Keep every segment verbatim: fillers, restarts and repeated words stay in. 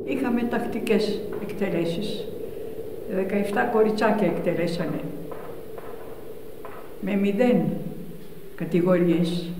είχαμε τακτικές εκτελέσεις. δεκαεπτά κοριτσάκια εκτελέσανε. Με μηδέν κατηγορίες.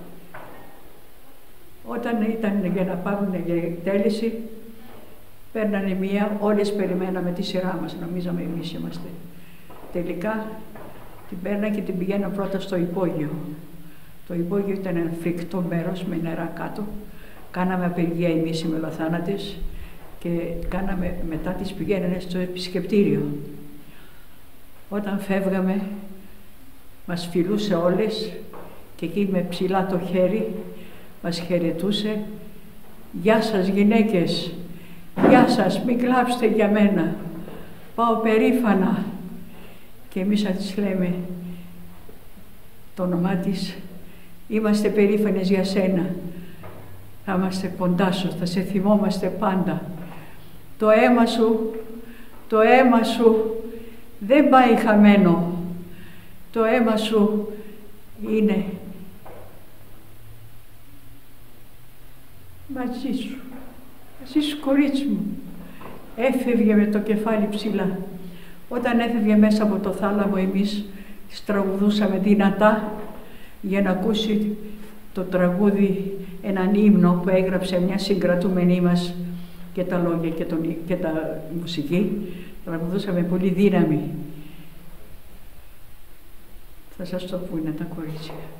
Όταν ήταν για να πάρουν για εκτέλεση, παίρνανε μία, όλες περιμέναμε τη σειρά μας, νομίζαμε εμείς είμαστε. Τελικά την παίρνα και την πηγαίνα πρώτα στο υπόγειο. Το υπόγειο ήταν ένα φρικτό μέρος με νερά κάτω. Κάναμε απεργία εμείς οι μελοθάνατες και κάναμε, μετά τις πηγαίνανε στο επισκεπτήριο. Όταν φεύγαμε, μας φιλούσε όλες και εκεί με ψηλά το χέρι μας χαιρετούσε. «Γεια σας γυναίκες, γεια σας, μην κλάψετε για μένα, πάω περήφανα». Και εμείς θα της λέμε το όνομά της, «Είμαστε περήφανες για σένα, θα είμαστε κοντά σου, θα σε θυμόμαστε πάντα. Το αίμα σου, το αίμα σου δεν πάει χαμένο, το αίμα σου είναι μαζί σου, μαζί σου κορίτσι μου». Έφευγε με το κεφάλι ψηλά. Όταν έφευγε μέσα από το θάλαμο, εμείς τραγουδούσαμε δυνατά για να ακούσει το τραγούδι έναν ύμνο που έγραψε μια συγκρατούμενή μας και τα λόγια και, τον, και τα μουσική. Τραγουδούσαμε πολύ δύναμη. Θα σας το πούνε τα κορίτσια.